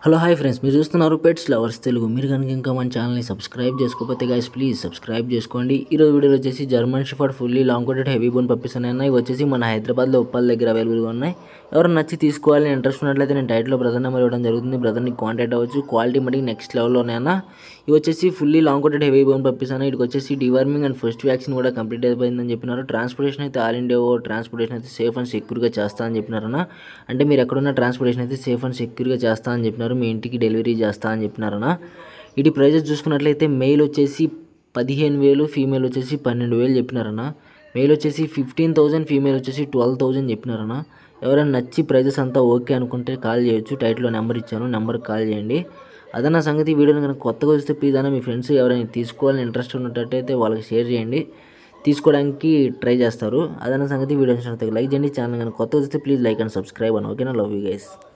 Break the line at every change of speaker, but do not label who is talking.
Hello hi friends, మీరు చూస్తున్నారు pets lovers Telugu. మీరు కనుక ఇంకా మన ఛానల్ని సబ్స్క్రైబ్ చేసుకోకపోతే గైస్ ప్లీజ్ సబ్స్క్రైబ్ చేసుకోండి. ఈరోజు వీడియోలో వచ్చేసి German shepherd fully long coated heavy bone puppies ఉన్నాయి. ఇవి వచ్చేసి మన హైదరాబాద్లో ఉప్పల్ దగ్గర అవైలబుల్గా ఉన్నాయి. ఎవరైనా నచ్చి తీసుకోవాలని ఇంట్రెస్ట్ ఉన్నట్లయితే నేను టైటిల్లో బ్రదర్ నెంబర్ ఇవ్వడం జరుగుతుంది. బ్రదర్ని కాంటాక్ట్ అవ్వచ్చు. క్వాలిటీ మటుకు నెక్స్ట్ లెవెల్లో ఉన్నాయన్న. ఇవి వచ్చేసి fully long coated heavy bone puppies అన్న. ఇటుకు వచ్చేసి డివార్మింగ్ అండ్ ఫస్ట్ వ్యాక్సిన్ కూడా కంప్లీట్ అయిపోయిందని చెప్పినారు. ట్రాన్స్పోర్టేషన్ అయితే ఆల్ ఇండియా ట్రాన్స్పోర్టేషన్ అయితే సేఫ్ అండ్ సెక్యూర్గా చేస్తా అని చెప్పినారన్న. అంటే మీరు ఎక్కడున్న ట్రాన్స్పోర్టేషన్ అయితే సేఫ్ అండ్ సెక్యూర్గా చేస్తా అని చెప్పినారు. మీ ఇంటికి డెలివరీ చేస్తా అని చెప్పినారన్న. ఇటు ప్రైజెస్ చూసుకున్నట్లయితే మెయిల్ వచ్చేసి 15,000, ఫీమేల్ వచ్చేసి 12,000 చెప్పినారన్న. మెయిల్ వచ్చేసి 15,000, ఫీమేల్ వచ్చేసి 12,000 చెప్పినారన్న. ఎవరైనా నచ్చి ప్రైజెస్ అంతా ఓకే అనుకుంటే కాల్ చేయొచ్చు. టైటిల్లో నెంబర్ ఇచ్చాను, నెంబర్కి కాల్ చేయండి. అదన్న సంగతి. వీడియోని కనుక కొత్తగా వస్తే ప్లీజ్ అన్న మీ ఫ్రెండ్స్ ఎవరైనా తీసుకోవాలని ఇంట్రెస్ట్ ఉన్నట్టయితే వాళ్ళకి షేర్ చేయండి, తీసుకోవడానికి ట్రై చేస్తారు. అదన్న సంగతి. వీడియో నచ్చినట్లయితే లైక్ చేయండి. ఛానల్ కనుక కొత్తగా వస్తే ప్లీజ్ లైక్ అండ్ సబ్స్క్రైబ్ అన్న. ఓకేనా? Love you guys.